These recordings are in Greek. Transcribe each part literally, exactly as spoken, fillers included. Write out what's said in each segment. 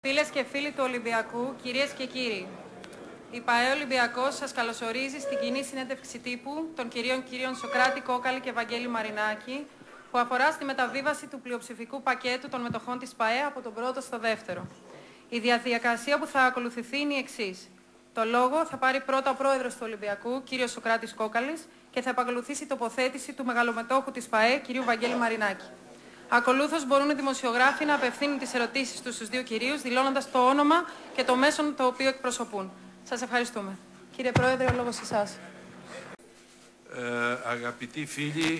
Φίλες και φίλοι του Ολυμπιακού, κυρίες και κύριοι, η ΠΑΕ Ολυμπιακός σας καλωσορίζει στην κοινή συνέντευξη τύπου των κυρίων κύριων Σωκράτη Κόκαλη και Βαγγέλη Μαρινάκη, που αφορά στη μεταβίβαση του πλειοψηφικού πακέτου των μετοχών της ΠΑΕ από τον πρώτο στο δεύτερο. Η διαδικασία που θα ακολουθηθεί είναι η εξής. Το λόγο θα πάρει πρώτα ο πρόεδρος του Ολυμπιακού, κύριος Σωκράτης Κόκαλης, και θα επακολουθήσει η τοποθέτηση του μεγαλομετόχου της ΠΑΕ, κυρίου Βαγγέλη Μαρινάκη. Ακολούθως μπορούν οι δημοσιογράφοι να απευθύνουν τις ερωτήσεις τους στους δύο κυρίους, δηλώνοντας το όνομα και το μέσον το οποίο εκπροσωπούν. Σας ευχαριστούμε. Κύριε Πρόεδρε, ο λόγος σε εσάς. Ε, αγαπητοί φίλοι,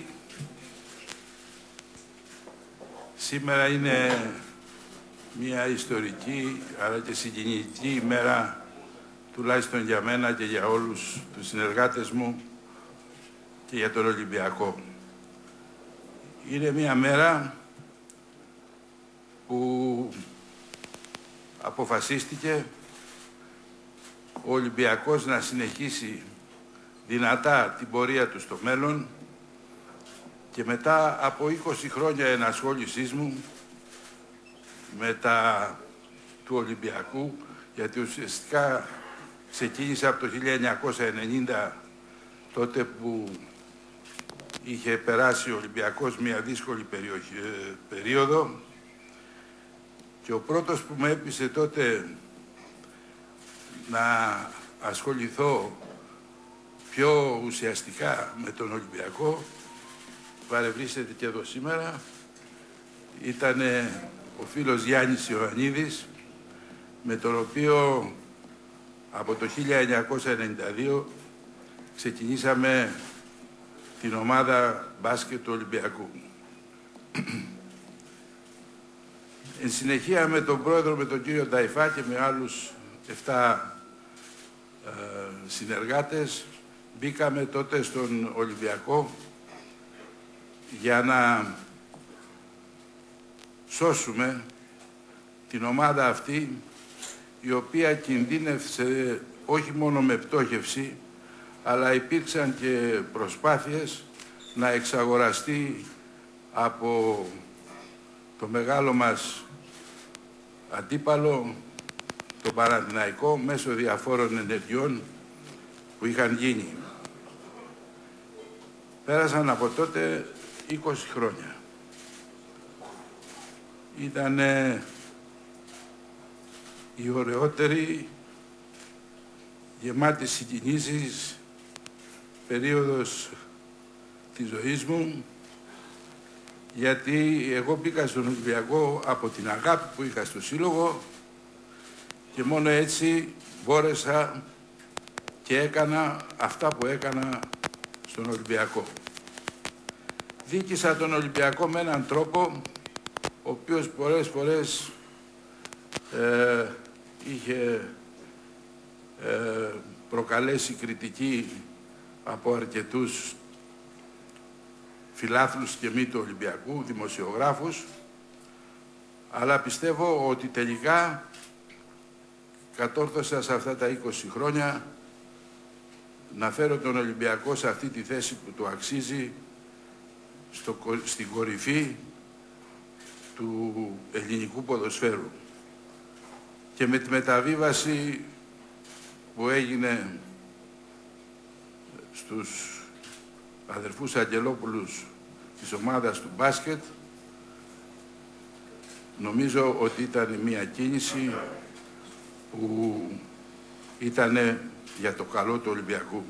σήμερα είναι μια ιστορική αλλά και συγκινητική ημέρα, τουλάχιστον για μένα και για όλους τους συνεργάτες μου και για τον Ολυμπιακό. Είναι μια μέρα που αποφασίστηκε ο Ολυμπιακός να συνεχίσει δυνατά την πορεία του στο μέλλον και μετά από είκοσι χρόνια ενασχόλησής μου με τα του Ολυμπιακού, γιατί ουσιαστικά ξεκίνησα από το χίλια εννιακόσια ενενήντα, τότε που είχε περάσει ο Ολυμπιακός μια δύσκολη περιοχή, περίοδο, και ο πρώτος που με έπεισε τότε να ασχοληθώ πιο ουσιαστικά με τον Ολυμπιακό, παρευρίσκεται και εδώ σήμερα, ήταν ο φίλος Γιάννης Ιωαννίδης, με τον οποίο από το χίλια εννιακόσια ενενήντα δύο ξεκινήσαμε την ομάδα μπάσκετ του Ολυμπιακού. Εν συνεχεία με τον πρόεδρο, με τον κύριο Νταϊφά και με άλλους εφτά ε, συνεργάτες, μπήκαμε τότε στον Ολυμπιακό για να σώσουμε την ομάδα αυτή, η οποία κινδύνευσε όχι μόνο με πτώχευση, αλλά υπήρξαν και προσπάθειες να εξαγοραστεί από το μεγάλο μας αντίπαλο, το Παναθηναϊκό, μέσω διαφόρων ενεργειών που είχαν γίνει. Πέρασαν από τότε είκοσι χρόνια. Ήτανε η ωραιότερη, γεμάτη συγκινήσεις περίοδος της ζωής μου, γιατί εγώ μπήκα στον Ολυμπιακό από την αγάπη που είχα στο σύλλογο και μόνο έτσι μπόρεσα και έκανα αυτά που έκανα στον Ολυμπιακό. Δίκησα τον Ολυμπιακό με έναν τρόπο ο οποίος πολλές φορές ε, είχε ε, προκαλέσει κριτική από αρκετούς φιλάθλους και μη του Ολυμπιακού, δημοσιογράφους, αλλά πιστεύω ότι τελικά κατόρθωσα σε αυτά τα είκοσι χρόνια να φέρω τον Ολυμπιακό σε αυτή τη θέση που του αξίζει, στο, στην κορυφή του ελληνικού ποδοσφαίρου. Και με τη μεταβίβαση που έγινε στους αδερφούς Αγγελόπουλους της ομάδας του μπάσκετ, νομίζω ότι ήταν μια κίνηση που ήταν για το καλό του Ολυμπιακού.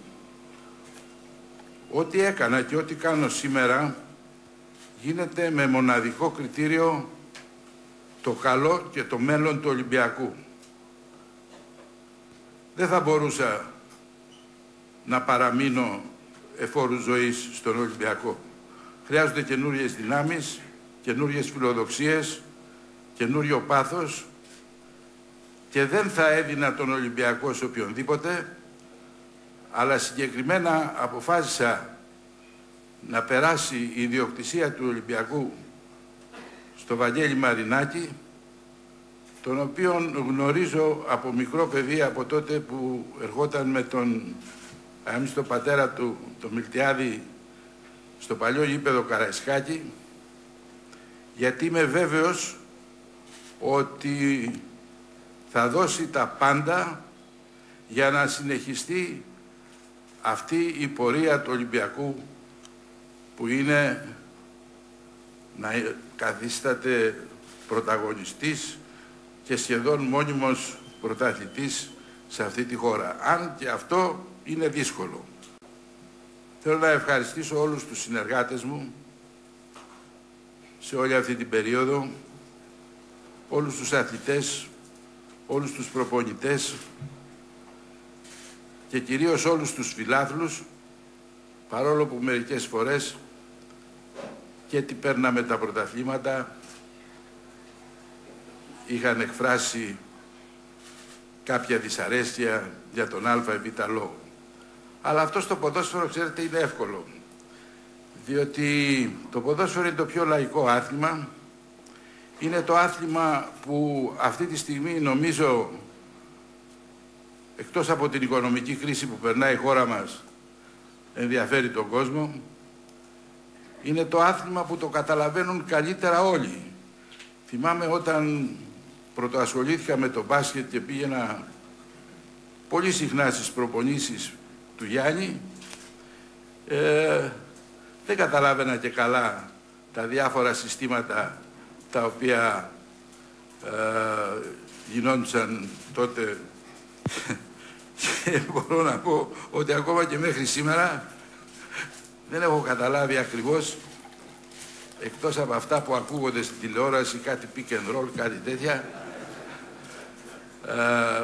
Ό,τι έκανα και ό,τι κάνω σήμερα γίνεται με μοναδικό κριτήριο το καλό και το μέλλον του Ολυμπιακού. Δεν θα μπορούσα να παραμείνω εφόρου ζωής στον Ολυμπιακό. Χρειάζονται καινούριες δυνάμεις, καινούριες φιλοδοξίες, καινούριο πάθος, και δεν θα έδινα τον Ολυμπιακό σε οποιονδήποτε, αλλά συγκεκριμένα αποφάσισα να περάσει η ιδιοκτησία του Ολυμπιακού στο Βαγγέλη Μαρινάκη, τον οποίον γνωρίζω από μικρό παιδί, από τότε που ερχόταν με τον άμυστο πατέρα του, το Μιλτιάδη, στο παλιό γήπεδο Καραϊσκάκη, γιατί είμαι βέβαιος ότι θα δώσει τα πάντα για να συνεχιστεί αυτή η πορεία του Ολυμπιακού, που είναι να καθίσταται πρωταγωνιστής και σχεδόν μόνιμος πρωταθλητής σε αυτή τη χώρα. Αν και αυτό είναι δύσκολο. Θέλω να ευχαριστήσω όλους τους συνεργάτες μου σε όλη αυτή την περίοδο, όλους τους αθλητές, όλους τους προπονητές και κυρίως όλους τους φιλάθλους, παρόλο που μερικές φορές και τι παίρναμε τα πρωταθλήματα είχαν εκφράσει κάποια δυσαρέσκεια για τον α ή β λόγο. Αλλά αυτό στο ποδόσφαιρο, ξέρετε, είναι εύκολο. Διότι το ποδόσφαιρο είναι το πιο λαϊκό άθλημα. Είναι το άθλημα που αυτή τη στιγμή, νομίζω, εκτός από την οικονομική κρίση που περνάει η χώρα μας, ενδιαφέρει τον κόσμο. Είναι το άθλημα που το καταλαβαίνουν καλύτερα όλοι. Θυμάμαι όταν πρωτοασχολήθηκα με το μπάσκετ και πήγαινα πολύ συχνά στις προπονήσεις του Γιάννη, ε, δεν καταλάβαινα και καλά τα διάφορα συστήματα τα οποία ε, γινόντουσαν τότε και μπορώ να πω ότι ακόμα και μέχρι σήμερα δεν έχω καταλάβει ακριβώς, εκτός από αυτά που ακούγονται στην τηλεόραση, κάτι pick and roll, κάτι τέτοια, ε,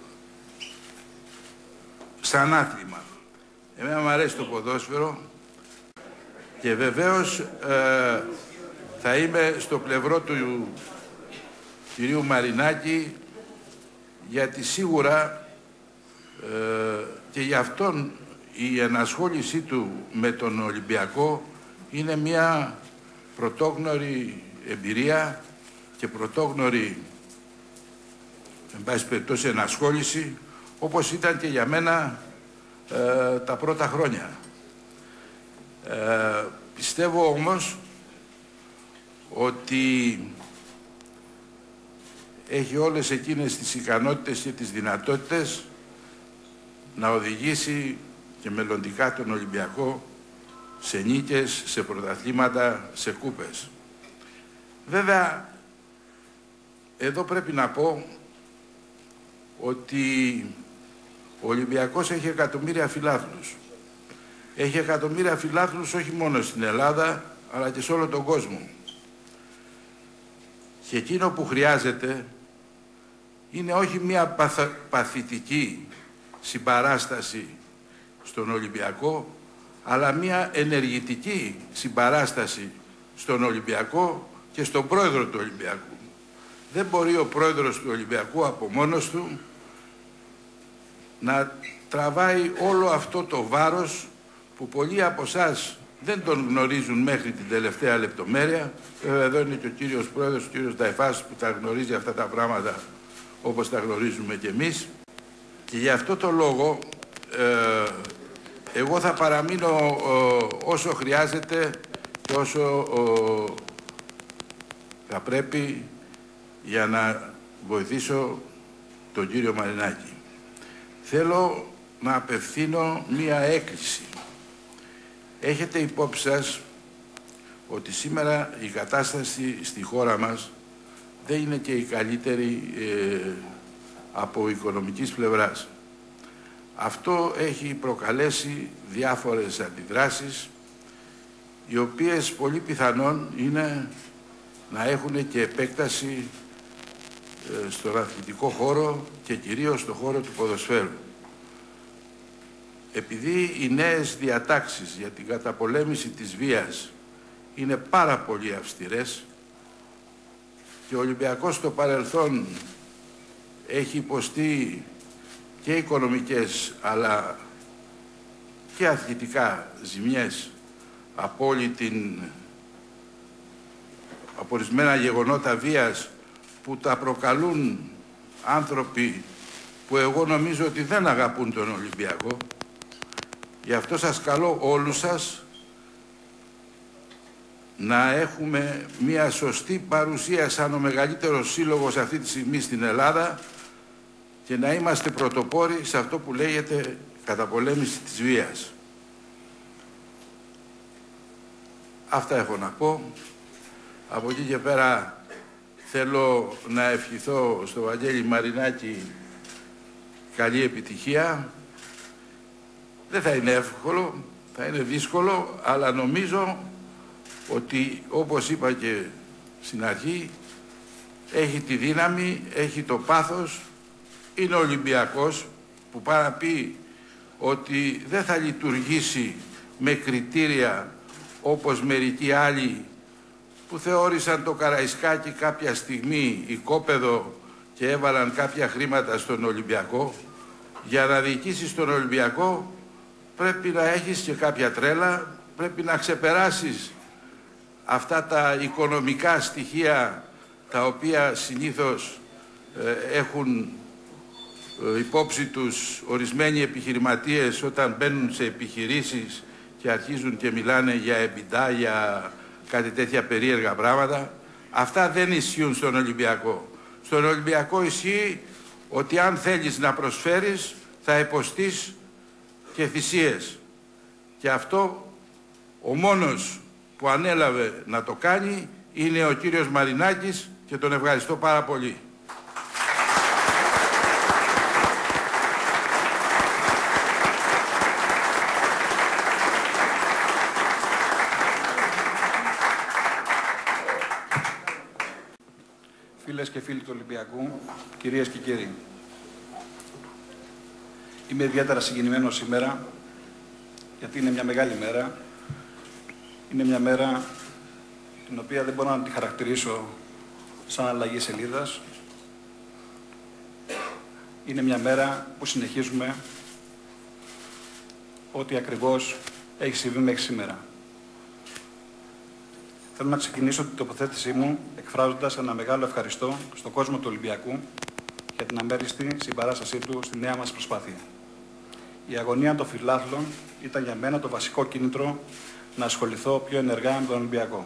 σαν άθλημα. Εμένα μου αρέσει το ποδόσφαιρο και βεβαίως ε, θα είμαι στο πλευρό του κυρίου Μαρινάκη, γιατί σίγουρα ε, και για αυτόν η ενασχόλησή του με τον Ολυμπιακό είναι μια πρωτόγνωρη εμπειρία και πρωτόγνωρη, εν πάση περιπτώσει, ενασχόληση, όπως ήταν και για μένα ε, τα πρώτα χρόνια. Ε, πιστεύω όμως ότι έχει όλες εκείνες τις ικανότητες και τις δυνατότητες να οδηγήσει και μελλοντικά τον Ολυμπιακό σε νίκες, σε πρωταθλήματα, σε κούπες. Βέβαια, εδώ πρέπει να πω ότι ο Ολυμπιακός έχει εκατομμύρια φιλάθλους. Έχει εκατομμύρια φιλάθλους όχι μόνο στην Ελλάδα, αλλά και σε όλο τον κόσμο. Και εκείνο που χρειάζεται είναι όχι μια παθ, παθητική συμπαράσταση στον Ολυμπιακό, αλλά μια ενεργητική συμπαράσταση στον Ολυμπιακό και στον πρόεδρο του Ολυμπιακού. Δεν μπορεί ο πρόεδρος του Ολυμπιακού από μόνος του να τραβάει όλο αυτό το βάρος που πολλοί από εσάς δεν τον γνωρίζουν μέχρι την τελευταία λεπτομέρεια. Βέβαια εδώ είναι και ο κύριος πρόεδρος, ο κύριος Νταϊφάς, που τα γνωρίζει αυτά τα πράγματα όπως τα γνωρίζουμε κι εμείς. Και γι' αυτό το λόγο ε, εγώ θα παραμείνω ε, όσο χρειάζεται και όσο ε, θα πρέπει για να βοηθήσω τον κύριο Μαρινάκη. Θέλω να απευθύνω μία έκκληση. Έχετε υπόψη σας ότι σήμερα η κατάσταση στη χώρα μας δεν είναι και η καλύτερη ε, από οικονομικής πλευράς. Αυτό έχει προκαλέσει διάφορες αντιδράσεις, οι οποίες πολύ πιθανόν είναι να έχουν και επέκταση ε, στον αθλητικό χώρο και κυρίως στον χώρο του ποδοσφαίρου. Επειδή οι νέες διατάξεις για την καταπολέμηση της βίας είναι πάρα πολύ αυστηρές και ο Ολυμπιακός στο παρελθόν έχει υποστεί και οικονομικές αλλά και αθλητικά ζημιές από όλη την από ορισμένα γεγονότα βίας που τα προκαλούν άνθρωποι που εγώ νομίζω ότι δεν αγαπούν τον Ολυμπιακό. Γι' αυτό σας καλώ όλους σας να έχουμε μια σωστή παρουσία σαν ο μεγαλύτερος σύλλογος αυτή τη στιγμή στην Ελλάδα, και να είμαστε πρωτοπόροι σε αυτό που λέγεται καταπολέμηση της βίας. Αυτά έχω να πω. Από εκεί και πέρα θέλω να ευχηθώ στο Βαγγέλη Μαρινάκη καλή επιτυχία. Δεν θα είναι εύκολο, θα είναι δύσκολο, αλλά νομίζω ότι, όπως είπα και στην αρχή, έχει τη δύναμη, έχει το πάθος, είναι Ολυμπιακός που πάει να πει ότι δεν θα λειτουργήσει με κριτήρια όπως μερικοί άλλοι που θεώρησαν το Καραϊσκάκι κάποια στιγμή οικόπεδο και έβαλαν κάποια χρήματα στον Ολυμπιακό. Για να διοικήσεις τον Ολυμπιακό πρέπει να έχεις και κάποια τρέλα, πρέπει να ξεπεράσεις αυτά τα οικονομικά στοιχεία τα οποία συνήθως ε, έχουν ε, υπόψη τους ορισμένοι επιχειρηματίες όταν μπαίνουν σε επιχειρήσεις και αρχίζουν και μιλάνε για εμπιτά, για κάτι τέτοια περίεργα πράγματα. Αυτά δεν ισχύουν στον Ολυμπιακό. Στον Ολυμπιακό ισχύει ότι αν θέλεις να προσφέρεις θα υποστείς και θυσίες. Και αυτό ο μόνος που ανέλαβε να το κάνει είναι ο κύριος Μαρινάκης και τον ευχαριστώ πάρα πολύ. Φίλες και φίλοι του Ολυμπιακού, κυρίες και κύριοι, είμαι ιδιαίτερα συγκινημένος σήμερα, γιατί είναι μια μεγάλη μέρα. Είναι μια μέρα την οποία δεν μπορώ να τη χαρακτηρίσω σαν αλλαγή σελίδας. Είναι μια μέρα που συνεχίζουμε ό,τι ακριβώς έχει συμβεί μέχρι σήμερα. Θέλω να ξεκινήσω την τοποθέτησή μου εκφράζοντας ένα μεγάλο ευχαριστώ στον κόσμο του Ολυμπιακού για την αμέριστη συμπαράστασή του στη νέα μας προσπάθεια. Η αγωνία των φιλάθλων ήταν για μένα το βασικό κίνητρο να ασχοληθώ πιο ενεργά με τον Ολυμπιακό.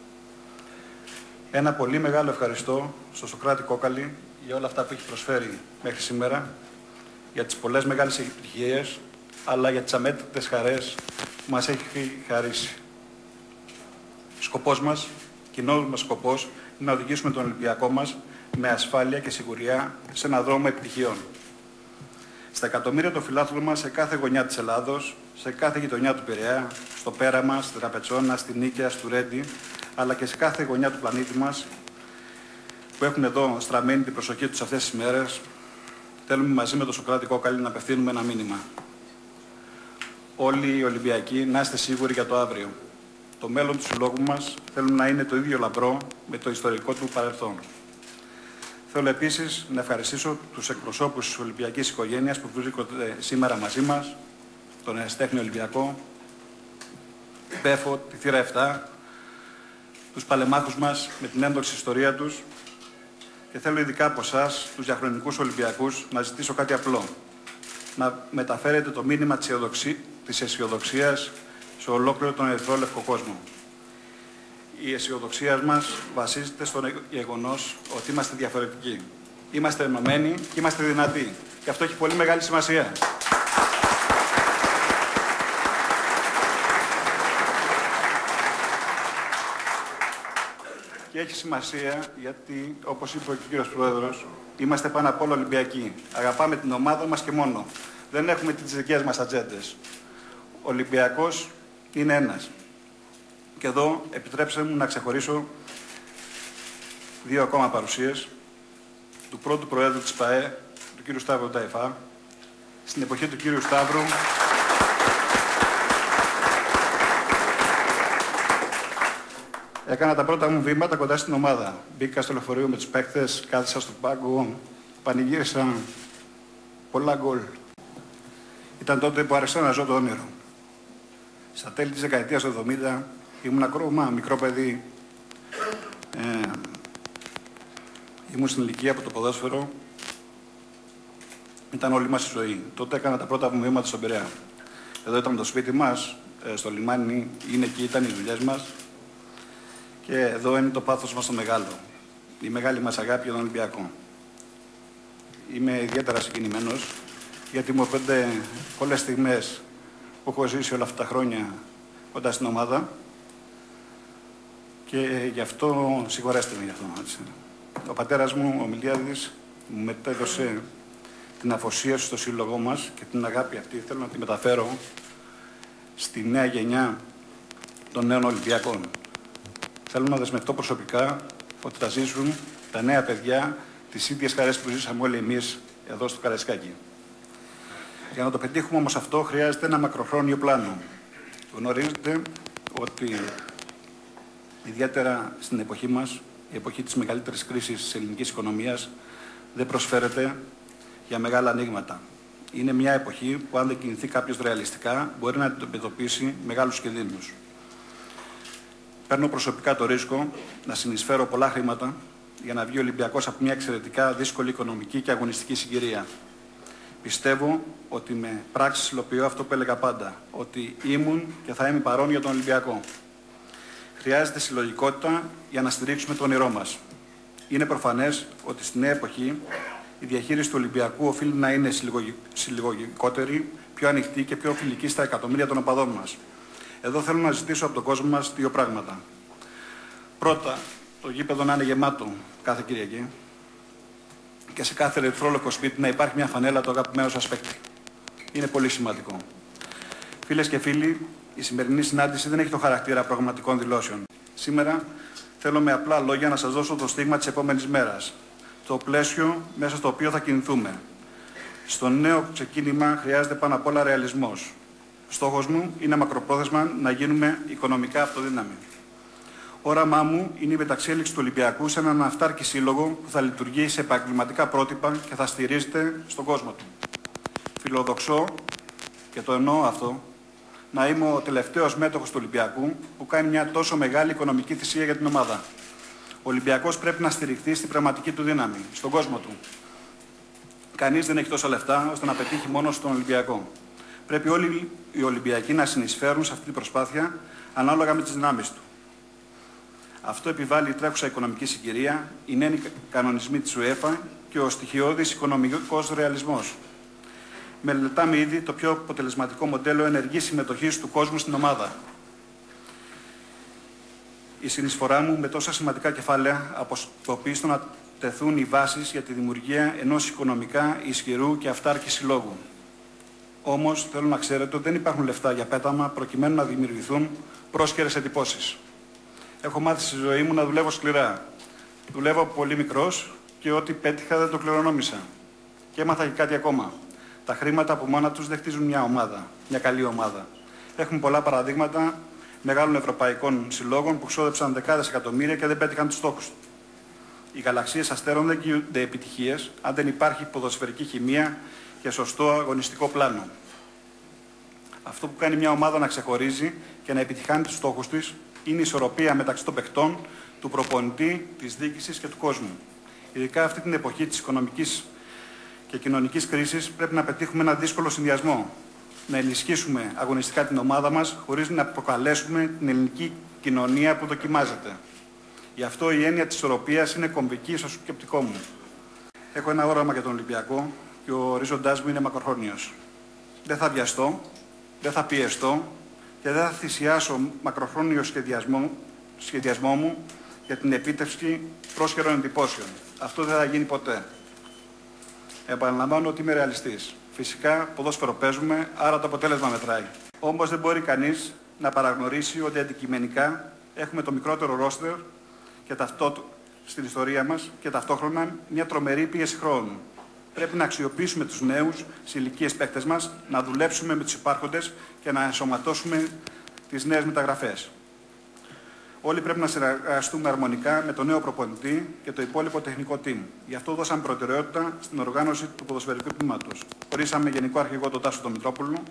Ένα πολύ μεγάλο ευχαριστώ στον Σωκράτη Κόκαλη για όλα αυτά που έχει προσφέρει μέχρι σήμερα, για τις πολλές μεγάλες επιτυχίες, αλλά για τις αμέτρητες χαρές που μας έχει χαρίσει. Σκοπός μας, κοινός μας σκοπός, είναι να οδηγήσουμε τον Ολυμπιακό μας με ασφάλεια και σιγουριά σε έναν δρόμο επιτυχιών. Στα εκατομμύρια των φιλάθλων μας σε κάθε γωνιά της Ελλάδος, σε κάθε γειτονιά του Πειραιά, στο Πέραμα, στη Τραπετσόνα, στη Νίκαια, στο Ρέντι, αλλά και σε κάθε γωνιά του πλανήτη μας, που έχουν εδώ στραμμένη την προσοχή τους αυτές τις μέρες, θέλουμε μαζί με τον Σωκράτη Κόκαλη να απευθύνουμε ένα μήνυμα. Όλοι οι Ολυμπιακοί να είστε σίγουροι για το αύριο. Το μέλλον του συλλόγου μας θέλουμε να είναι το ίδιο λαμπρό με το ιστορικό του παρελθόν. Θέλω επίσης να ευχαριστήσω τους εκπροσώπους της Ολυμπιακής οικογένειας που βρίσκονται σήμερα μαζί μας, τον Ερασιτέχνη Ολυμπιακό, Πέφο, τη Θύρα επτά, τους παλεμάχους μας με την έντοξη ιστορία τους, και θέλω ειδικά από εσάς, τους διαχρονικούς Ολυμπιακούς, να ζητήσω κάτι απλό. Να μεταφέρετε το μήνυμα της αισιοδοξίας σε ολόκληρο τον ερυθρόλευκο κόσμο. Η αισιοδοξία μας βασίζεται στο γεγονός ότι είμαστε διαφορετικοί. Είμαστε ενωμένοι και είμαστε δυνατοί. Και αυτό έχει πολύ μεγάλη σημασία. Και έχει σημασία γιατί, όπως είπε ο κύριος Πρόεδρος, είμαστε πάνω απ' όλα Ολυμπιακοί. Αγαπάμε την ομάδα μας και μόνο. Δεν έχουμε τις δικές μας ατζέντες. Ο Ολυμπιακός είναι ένας. Και εδώ επιτρέψτε μου να ξεχωρίσω δύο ακόμα παρουσίες του πρώτου Προέδρου της ΠΑΕ, του κύριου Σταύρου Ταϊφά. Στην εποχή του κύριου Σταύρου έκανα τα πρώτα μου βήματα κοντά στην ομάδα. Μπήκα στο λεωφορείο με τους παίκτες, κάθισα στον πάγκο, πανηγύρισα πολλά γκολ. Ήταν τότε που άρχισα να ζω το όνειρο. Στα τέλη της δεκαετίας του εβδομήντα ήμουν ακόμα μικρό παιδί. Ε, ήμουν στην ηλικία από το ποδόσφαιρο. Ήταν όλη μας η ζωή. Τότε έκανα τα πρώτα μου βήματα στον Πειραιά. Εδώ ήταν το σπίτι μας, ε, στο λιμάνι, είναι εκεί, ήταν οι δουλειές μας. Και εδώ είναι το πάθος μας το μεγάλο. Η μεγάλη μας αγάπη για τον Ολυμπιακό. είμαι ιδιαίτερα συγκινημένος, γιατί μου έρχονται πολλές στιγμές που έχω ζήσει όλα αυτά τα χρόνια κοντά στην ομάδα και γι' αυτό συγχωρέστε με γι' αυτό. Έτσι. Ο πατέρας μου, ο Μιλιάδης, μου μετέδωσε την αφοσίωση στο σύλλογό μας και την αγάπη αυτή θέλω να τη μεταφέρω στη νέα γενιά των νέων Ολυμπιακών. Θέλω να δεσμευτώ προσωπικά ότι θα ζήσουν τα νέα παιδιά τις ίδιες χαρές που ζήσαμε όλοι εμείς εδώ στο Καραϊσκάκι. Για να το πετύχουμε όμως αυτό χρειάζεται ένα μακροχρόνιο πλάνο. Γνωρίζετε ότι ιδιαίτερα στην εποχή μας, η εποχή της μεγαλύτερης κρίσης της ελληνικής οικονομίας, δεν προσφέρεται για μεγάλα ανοίγματα. Είναι μια εποχή που αν δεν κινηθεί κάποιος ρεαλιστικά μπορεί να αντιμετωπίσει μεγάλους κινδύνους. Παίρνω προσωπικά το ρίσκο να συνεισφέρω πολλά χρήματα για να βγει ο Ολυμπιακός από μια εξαιρετικά δύσκολη οικονομική και αγωνιστική συγκυρία. Πιστεύω ότι με πράξεις υλοποιώ αυτό που έλεγα πάντα, ότι ήμουν και θα είμαι παρόν για τον Ολυμπιακό. Χρειάζεται συλλογικότητα για να στηρίξουμε το όνειρό μας. Είναι προφανές ότι στη νέα εποχή η διαχείριση του Ολυμπιακού οφείλει να είναι συλλογικότερη, πιο ανοιχτή και πιο φιλική στα εκατομμύρια των οπαδών μας. Εδώ θέλω να ζητήσω από τον κόσμο μας δύο πράγματα. Πρώτα, το γήπεδο να είναι γεμάτο κάθε Κυριακή και σε κάθε ερυθρόλευκο σπίτι να υπάρχει μια φανέλα του αγαπημένου σας παίκτη. Είναι πολύ σημαντικό. Φίλες και φίλοι, η σημερινή συνάντηση δεν έχει το χαρακτήρα προγραμματικών δηλώσεων. Σήμερα θέλω με απλά λόγια να σας δώσω το στίγμα της επόμενης μέρας. Το πλαίσιο μέσα στο οποίο θα κινηθούμε. Στο νέο ξεκίνημα χρειάζεται πάνω απ' όλα ρεαλισμός. Στόχος μου είναι μακροπρόθεσμα να γίνουμε οικονομικά αυτοδύναμοι. Όραμά μου είναι η μεταξέλιξη του Ολυμπιακού σε έναν αυτάρκη σύλλογο που θα λειτουργεί σε επαγγελματικά πρότυπα και θα στηρίζεται στον κόσμο του. Φιλοδοξώ, και το εννοώ αυτό, να είμαι ο τελευταίος μέτοχος του Ολυμπιακού που κάνει μια τόσο μεγάλη οικονομική θυσία για την ομάδα. Ο Ολυμπιακός πρέπει να στηριχθεί στην πραγματική του δύναμη, στον κόσμο του. Κανείς δεν έχει τόσα λεφτά ώστε να πετύχει μόνο στον Ολυμπιακό. Πρέπει όλοι οι Ολυμπιακοί να συνεισφέρουν σε αυτή την προσπάθεια ανάλογα με τις δυνάμεις του. Αυτό επιβάλλει η τρέχουσα οικονομική συγκυρία, οι νέοι κανονισμοί της UEFA και ο στοιχειώδης οικονομικός ρεαλισμός. Μελετάμε ήδη το πιο αποτελεσματικό μοντέλο ενεργής συμμετοχής του κόσμου στην ομάδα. Η συνεισφορά μου με τόσα σημαντικά κεφάλαια αποσκοπεί στο να τεθούν οι βάσεις για τη δημιουργία ενός οικονομικά ισχυρού και αυτάρκη συλλόγου. Όμως θέλω να ξέρετε ότι δεν υπάρχουν λεφτά για πέταμα προκειμένου να δημιουργηθούν πρόσκαιρες εντυπώσεις. Έχω μάθει στη ζωή μου να δουλεύω σκληρά. Δουλεύω από πολύ μικρός και ό,τι πέτυχα δεν το κληρονόμησα. Και έμαθα και κάτι ακόμα. Τα χρήματα από μόνα τους δεν χτίζουν μια ομάδα, μια καλή ομάδα. Έχουμε πολλά παραδείγματα μεγάλων ευρωπαϊκών συλλόγων που ξόδεψαν δεκάδες εκατομμύρια και δεν πέτυχαν τους στόχους του. Οι γαλαξίες αστέρων δεν κινούνται επιτυχίες αν δεν υπάρχει ποδοσφαιρική χημεία και σωστό αγωνιστικό πλάνο. Αυτό που κάνει μια ομάδα να ξεχωρίζει και να επιτυχάνει τους στόχους της είναι η ισορροπία μεταξύ των παικτών, του προπονητή, της διοίκησης και του κόσμου. Ειδικά αυτή την εποχή της οικονομικής και κοινωνικής κρίσης πρέπει να πετύχουμε ένα δύσκολο συνδυασμό. Να ενισχύσουμε αγωνιστικά την ομάδα μας χωρίς να προκαλέσουμε την ελληνική κοινωνία που δοκιμάζεται. Γι' αυτό η έννοια της ισορροπίας είναι κομβική στο σκεπτικό μου. Έχω ένα όραμα για τον Ολυμπιακό και ο ορίζοντάς μου είναι μακροχρόνιος. Δεν θα βιαστώ, δεν θα πιεστώ και δεν θα θυσιάσω μακροχρόνιο σχεδιασμό, σχεδιασμό μου για την επίτευξη πρόσχερων εντυπώσεων. Αυτό δεν θα γίνει ποτέ. Επαναλαμβάνω ότι είμαι ρεαλιστής. Φυσικά, ποδόσφαιρο παίζουμε, άρα το αποτέλεσμα μετράει. Όμως δεν μπορεί κανείς να παραγνωρίσει ότι αντικειμενικά έχουμε το μικρότερο ρόστερ και ταυτό στην ιστορία μας και ταυτόχρονα μια τρομερή πίεση χρόνου. Πρέπει να αξιοποιήσουμε τους νέους σε ηλικίες παίκτες μας, να δουλέψουμε με τους υπάρχοντες και να ενσωματώσουμε τις νέες μεταγραφές. Όλοι πρέπει να συνεργαστούμε αρμονικά με τον νέο προπονητή και το υπόλοιπο τεχνικό team. Γι' αυτό δώσαμε προτεραιότητα στην οργάνωση του ποδοσφαιρικού τμήματος. Ορίσαμε γενικό αρχηγό τον Τάσο τον Μητρόπουλο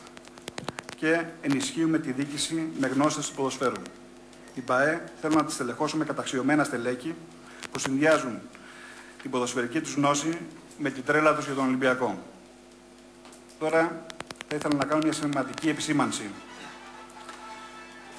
και ενισχύουμε τη διοίκηση με γνώσεις του ποδοσφαίρου. Η ΠΑΕ θέλω να τη στελεχώσω με καταξιωμένα στελέχη που συνδυάζουν την ποδοσφαιρική τους γνώση με την τρέλα τους για τον Ολυμπιακό. Τώρα θα ήθελα να κάνω μια σημαντική επισήμανση.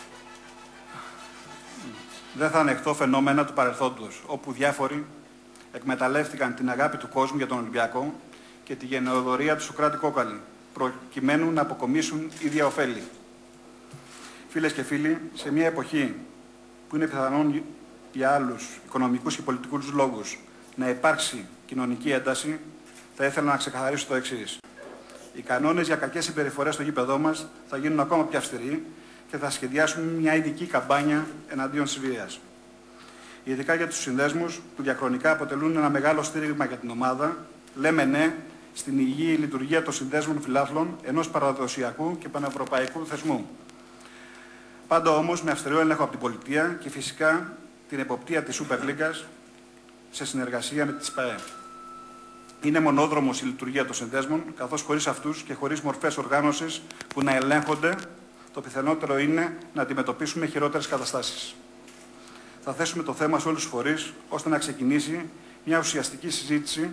Δεν θα ανεχτώ φαινόμενα του παρελθόντος, όπου διάφοροι εκμεταλλεύτηκαν την αγάπη του κόσμου για τον Ολυμπιακό και τη γενναιοδωρία του Σωκράτη Κόκαλη, προκειμένου να αποκομίσουν ίδια ωφέλη. Φίλες και φίλοι, σε μια εποχή που είναι πιθανόν για άλλους οικονομικούς και πολιτικούς λόγους να υπάρξει κοινωνική ένταση, θα ήθελα να ξεκαθαρίσω το εξής. Οι κανόνες για κακές συμπεριφορές στο γήπεδό μας θα γίνουν ακόμα πιο αυστηροί και θα σχεδιάσουμε μια ειδική καμπάνια εναντίον της βίας. Ειδικά για τους συνδέσμους που διαχρονικά αποτελούν ένα μεγάλο στήριγμα για την ομάδα, λέμε ναι στην υγιή λειτουργία των συνδέσμων φιλάθλων ενός παραδοσιακού και πανευρωπαϊκού θεσμού. Πάντα όμως με αυστηρό έλεγχο από την πολιτεία και φυσικά την εποπτεία της Super League σε συνεργασία με τη ΣΠΑΕ. Είναι μονόδρομος η λειτουργία των συνδέσμων, καθώς χωρίς αυτούς και χωρίς μορφές οργάνωσης που να ελέγχονται, το πιθανότερο είναι να αντιμετωπίσουμε χειρότερες καταστάσεις. Θα θέσουμε το θέμα σε όλους τους φορείς, ώστε να ξεκινήσει μια ουσιαστική συζήτηση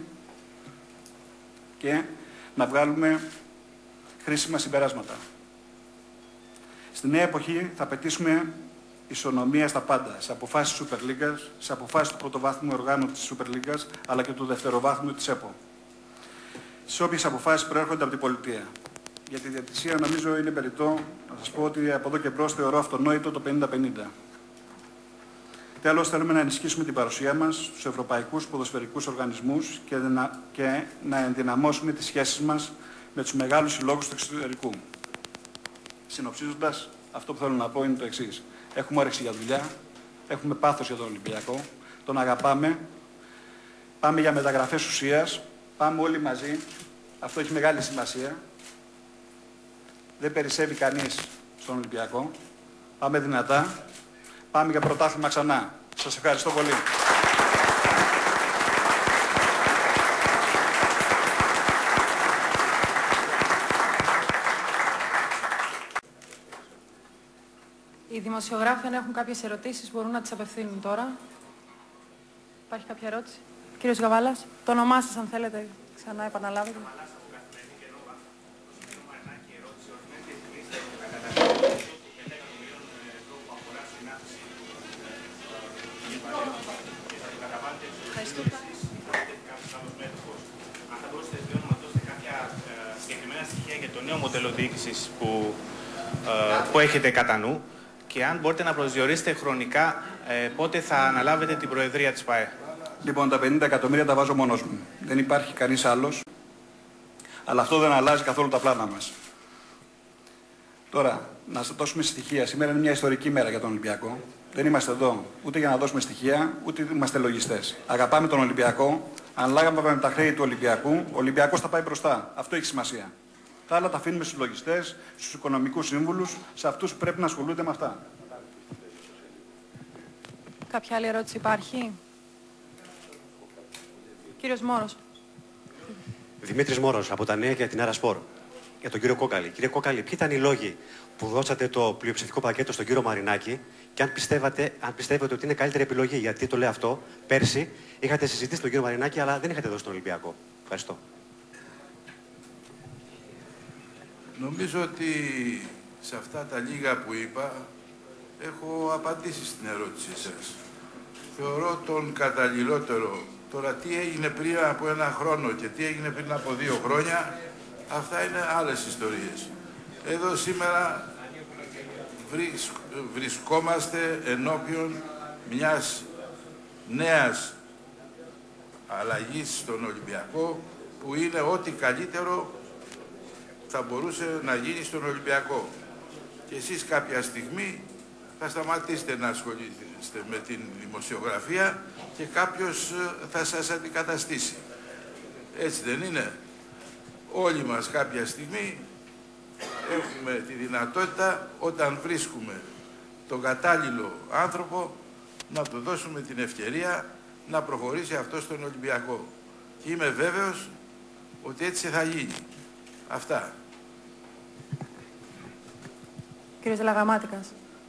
και να βγάλουμε χρήσιμα συμπεράσματα. Στη νέα εποχή θα απαιτήσουμε ισονομία στα πάντα, σε αποφάσεις της Super League, σε αποφάσεις του πρωτοβάθμιου οργάνου της Super League, αλλά και του δευτεροβάθμιου της ΕΠΟ. Σε όποιες αποφάσεις προέρχονται από την πολιτεία. Για τη διατησία νομίζω είναι περιττό να σας πω ότι από εδώ και μπρος θεωρώ αυτονόητο το πενήντα πενήντα. Τέλος, θέλουμε να ενισχύσουμε την παρουσία μας στους ευρωπαϊκούς ποδοσφαιρικούς οργανισμούς και να, και να ενδυναμώσουμε τις σχέσεις μας με τους μεγάλους συλλόγους του εξωτερικού. Συνοψίζοντας, αυτό που θέλω να πω είναι το εξής. Έχουμε όρεξη για δουλειά, έχουμε πάθος για τον Ολυμπιακό, τον αγαπάμε, πάμε για μεταγραφές ουσίας, πάμε όλοι μαζί, αυτό έχει μεγάλη σημασία. Δεν περισσεύει κανείς στον Ολυμπιακό, πάμε δυνατά, πάμε για πρωτάθλημα ξανά. Σας ευχαριστώ πολύ. Οι δημοσιογράφοι, αν έχουν κάποιες ερωτήσεις, μπορούν να τις απευθύνουν τώρα. Υπάρχει κάποια ερώτηση? Κύριος Γαβάλας, το όνομά σας, αν θέλετε, ξανά επαναλάβετε. Ευχαριστώ. Αν θα μπορούσατε να μας δώσετε κάποια συγκεκριμένα στοιχεία για το νέο μοντέλο διοίκησης που, που έχετε κατά νου, και αν μπορείτε να προσδιορίσετε χρονικά ε, πότε θα αναλάβετε την Προεδρία της ΠΑΕ. Λοιπόν, τα πενήντα εκατομμύρια τα βάζω μόνος μου. Δεν υπάρχει κανείς άλλος. Αλλά αυτό δεν αλλάζει καθόλου τα πλάνα μας. Τώρα, να σας δώσουμε στοιχεία. Σήμερα είναι μια ιστορική μέρα για τον Ολυμπιακό. Δεν είμαστε εδώ ούτε για να δώσουμε στοιχεία, ούτε είμαστε λογιστές. Αγαπάμε τον Ολυμπιακό. Αν λάγαμε τα χρέη του Ολυμπιακού, ο Ολυμπιακός θα πάει μπροστά. Αυτό έχει σημασία. Τα άλλα τα αφήνουμε στους λογιστές, στους οικονομικούς σύμβουλους, σε αυτούς που πρέπει να ασχολούνται με αυτά. Κάποια άλλη ερώτηση υπάρχει? Κύριος Μόρος. Δημήτρης Μόρος, από τα Νέα και την Άρα Σπορ. Για τον κύριο Κόκαλη. Κύριε Κόκαλη, ποιοι ήταν οι λόγοι που δώσατε το πλειοψηφικό πακέτο στον κύριο Μαρινάκη και αν, πιστεύατε, αν πιστεύετε ότι είναι καλύτερη επιλογή? Γιατί το λέω αυτό, πέρσι είχατε συζητήσει τον κύριο Μαρινάκη, αλλά δεν είχατε δώσει τον Ολυμπιακό. Ευχαριστώ. Νομίζω ότι σε αυτά τα λίγα που είπα έχω απαντήσει στην ερώτησή σας. Θεωρώ τον καταλληλότερο. Τώρα τι έγινε πριν από ένα χρόνο και τι έγινε πριν από δύο χρόνια, αυτά είναι άλλες ιστορίες. Εδώ σήμερα βρισ, βρισκόμαστε ενώπιον μιας νέας αλλαγής στον Ολυμπιακό που είναι ό,τι καλύτερο θα μπορούσε να γίνει στον Ολυμπιακό. Και εσείς κάποια στιγμή θα σταματήσετε να ασχολείστε με την δημοσιογραφία και κάποιος θα σας αντικαταστήσει. Έτσι δεν είναι? Όλοι μας κάποια στιγμή έχουμε τη δυνατότητα, όταν βρίσκουμε τον κατάλληλο άνθρωπο, να του δώσουμε την ευκαιρία να προχωρήσει αυτό στον Ολυμπιακό. Και είμαι βέβαιος ότι έτσι θα γίνει. Αυτά. Κύριος Λαγαμάτικας.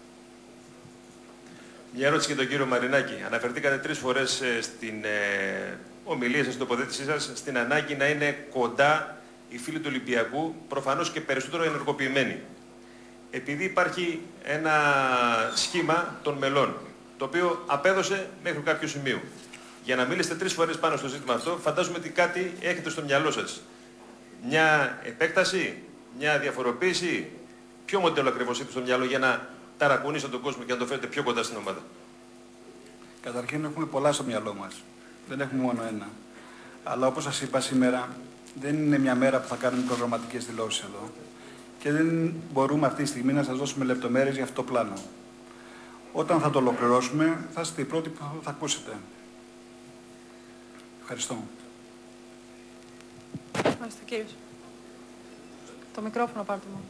Μια ερώτηση για τον κύριο Μαρινάκη. Αναφερθήκατε τρεις φορές ε, στην ε, ομιλία σας, στην τοποθέτησή σας, στην ανάγκη να είναι κοντά οι φίλοι του Ολυμπιακού, προφανώς και περισσότερο ενεργοποιημένοι. Επειδή υπάρχει ένα σχήμα των μελών, το οποίο απέδωσε μέχρι κάποιο σημείο. Για να μιλήσετε τρεις φορές πάνω στο ζήτημα αυτό, φαντάζομαι ότι κάτι έχετε στο μυαλό σας. Μια επέκταση, μια διαφοροποίηση. Ποιο μοντέλο ακριβώς έχετε στο μυαλό για να ταρακουνήσετε τον κόσμο και να το φέρετε πιο κοντά στην ομάδα? Καταρχήν έχουμε πολλά στο μυαλό μας. Δεν έχουμε μόνο ένα. Αλλά όπως σας είπα σήμερα, δεν είναι μια μέρα που θα κάνουμε προγραμματικές δηλώσεις εδώ. Και δεν μπορούμε αυτή τη στιγμή να σας δώσουμε λεπτομέρειες για αυτό το πλάνο. Όταν θα το ολοκληρώσουμε, θα είστε οι πρώτοι που θα ακούσετε. Ευχαριστώ. Ευχαριστώ, κύριος. Το μικρόφωνο πάρτε μου.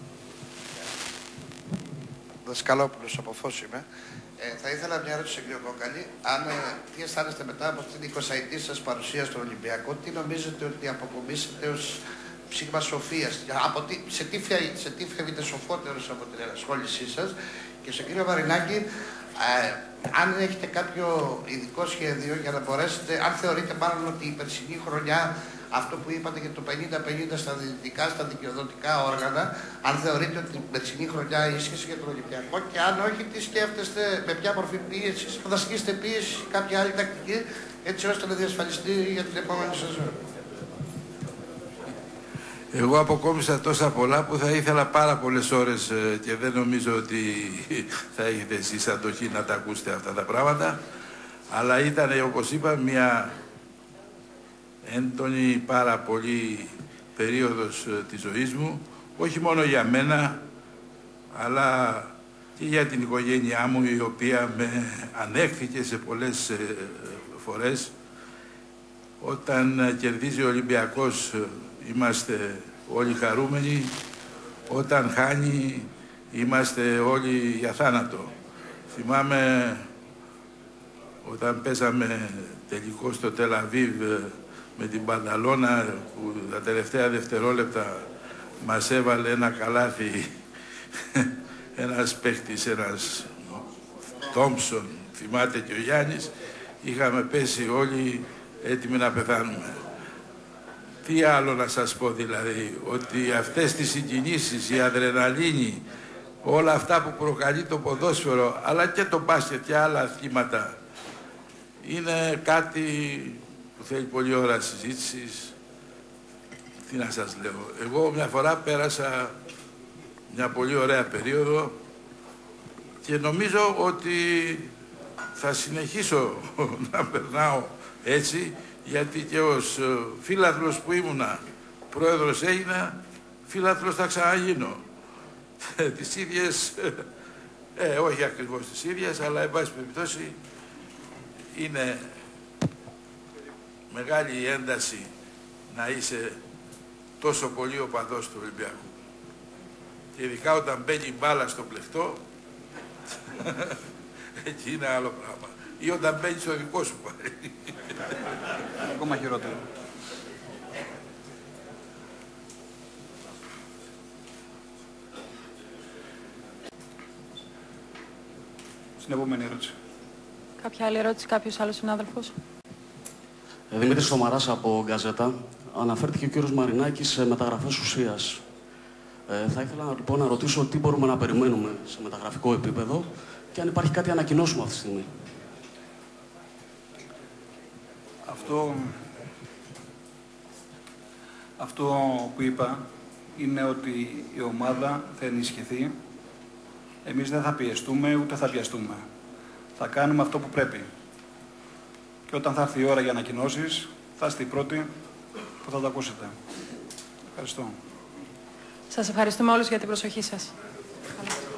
Δασκαλόπουλος από Φως είμαι. Ε, θα ήθελα μια ερώτηση στον κύριο Κόκαλη. Αν, ε, τι αισθάνεστε μετά από την εικοσαετή σας παρουσία στον Ολυμπιακό, τι νομίζετε ότι αποκομίσετε ως ψήγμα σοφίας, από τι, σε, τι, σε τι φεύγετε σοφότερος από την ενασχόλησή σας? Και στον κύριο Μαρινάκη, ε, αν έχετε κάποιο ειδικό σχέδιο για να μπορέσετε, αν θεωρείτε μάλλον ότι η περσινή χρονιά, αυτό που είπατε για το πενήντα πενήντα στα δυτικά, στα δικαιοδοτικά όργανα, αν θεωρείτε ότι την περσινή χρονιά ίσχυσε για τον Ολυμπιακό, και αν όχι, τι σκέφτεστε, με ποια μορφή πίεση, θα ασκήσετε πίεση ή κάποια άλλη τακτική, έτσι ώστε να διασφαλιστεί για την επόμενη σεζόν? Εγώ αποκόμισα τόσα πολλά που θα ήθελα πάρα πολλές ώρες και δεν νομίζω ότι θα έχετε εσείς αντοχή να τα ακούσετε αυτά τα πράγματα. Αλλά ήταν, όπως είπα, μια έντονη πάρα πολύ περίοδος της ζωής μου, όχι μόνο για μένα, αλλά και για την οικογένειά μου, η οποία με ανέχθηκε σε πολλές φορές. Όταν κερδίζει ο Ολυμπιακός, είμαστε όλοι χαρούμενοι. Όταν χάνει, είμαστε όλοι για θάνατο. Θυμάμαι όταν παίζαμε τελικό στο Τελαβίβ με την Πανταλώνα, που τα τελευταία δευτερόλεπτα μας έβαλε ένα καλάθι ένας παίχτης, ένας Τόμψον, θυμάται και ο Γιάννης, είχαμε πέσει όλοι έτοιμοι να πεθάνουμε. Τι άλλο να σας πω δηλαδή, ότι αυτές τις συγκινήσεις, η αδρεναλίνη, όλα αυτά που προκαλεί το ποδόσφαιρο, αλλά και το μπάσκετ και άλλα αθλήματα, είναι κάτι που θέλει πολλή ώρα συζήτησης. Τι να σας λέω, εγώ μια φορά πέρασα μια πολύ ωραία περίοδο και νομίζω ότι θα συνεχίσω να περνάω έτσι, γιατί και ως φίλαθλος που ήμουνα, πρόεδρος έγινα, φίλαθλος θα ξαναγίνω. Τις ίδιες, ε, όχι ακριβώς τις ίδιες, αλλά εν πάση περιπτώσει είναι μεγάλη η ένταση να είσαι τόσο πολύ οπαδός του Ολυμπιακού. Και ειδικά όταν μπαίνει μπάλα στο πλεκτό, εκεί είναι άλλο πράγμα. Ή όταν μπαίνει στο δικό σου πάλι. Ακόμα χειρότερο. Στην επόμενη ερώτηση. Κάποια άλλη ερώτηση, κάποιος άλλος συνάδελφος? Δημήτρης Σομαράς από Γκαζέτα. Αναφέρθηκε ο κύριος Μαρινάκης σε μεταγραφές ουσίας. Ε, θα ήθελα λοιπόν να ρωτήσω τι μπορούμε να περιμένουμε σε μεταγραφικό επίπεδο και αν υπάρχει κάτι ανακοινώσιμο αυτή τη στιγμή. Αυτό, αυτό που είπα είναι ότι η ομάδα θα ενισχυθεί. Εμείς δεν θα πιεστούμε ούτε θα πιαστούμε. Θα κάνουμε αυτό που πρέπει. Και όταν θα έρθει η ώρα για ανακοινώσεις, θα είστε οι πρώτοι που θα το ακούσετε. Ευχαριστώ. Σας ευχαριστούμε όλους για την προσοχή σας.